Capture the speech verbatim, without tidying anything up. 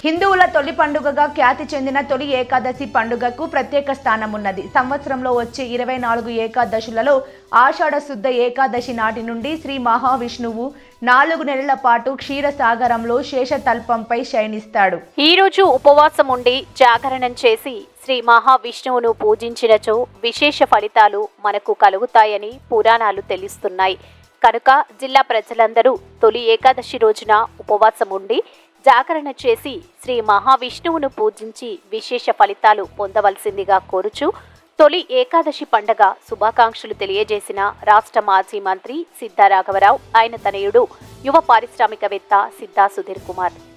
హిందువుల తొలి పండుగగా ఖ్యాతి చెందిన తొలి ఏకాదశి పండుగకు ప్రత్యేక స్థానం ఉన్నది. సంవత్సరంలో వచ్చే ఇరవై నాలుగు ఏకాదశులలో ఆషాఢ శుద్ధ ఏకాదశి నాటి నుండి శ్రీ మహావిష్ణువు నాలుగు నెలల పాటు క్షీరసాగరంలో శేషతల్పంపై శయనిస్తాడు. ఈ రోజు ఉపవాసం ఉండి జాగరణం చేసి శ్రీ మహావిష్ణువును పూజించినచో విశేష ఫలితాలు మనకు కలుగుతాయని పురాణాలు తెలుస్తున్నాయి. కనుక జిల్లా ప్రజలందరూ తొలి ఏకాదశి రోజున ఉపవాసం ఉండి జాగరణ చేసి శ్రీ మహావిష్ణువును పూజించి విశేష ఫలితాలు పొందవలసిందిగా కోరుచు తొలి ఏకాదశి పండగ శుభాకాంక్షలు తెలియజేసిన రాష్ట్ర మాజీ మంత్రి సిద్ధా రాఘవరావు, ఆయన తనయుడు యువ పారిశ్రామికవేత్త సిద్ధా సుధీర్ కుమార్.